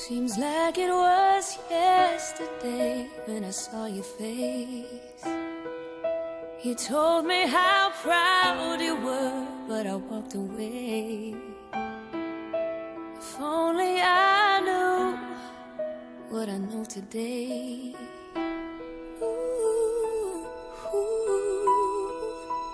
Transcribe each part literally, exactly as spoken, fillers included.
Seems like it was yesterday when I saw your face. You told me how proud you were, but I walked away. If only I knew what I know today. Ooh, ooh.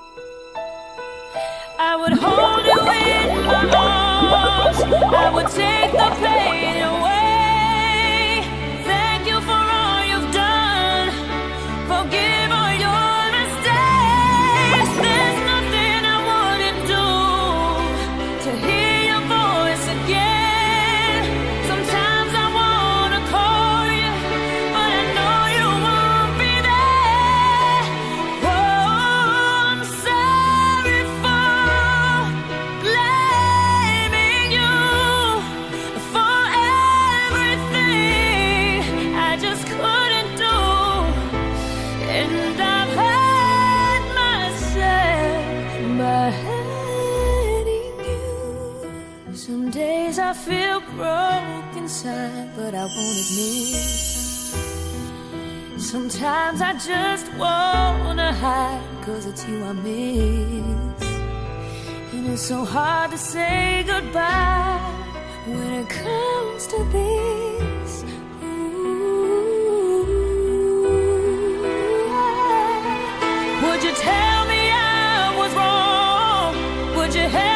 I would hold you in my arms, I would take the pain away. Thank you for all you've done, forgive all your mistakes. There's nothing I wouldn't do to hear your voice again. Sometimes I wanna call you, but I know you won't be there. Oh, I'm sorry for blaming you for everything I just couldn't do. And I've hurt myself by hurting you. Some days I feel broke inside, but I won't admit. Sometimes I just wanna hide, cause it's you I miss. And it's so hard to say goodbye when it comes to this. Ooh. Would you tell me I was wrong? Would you help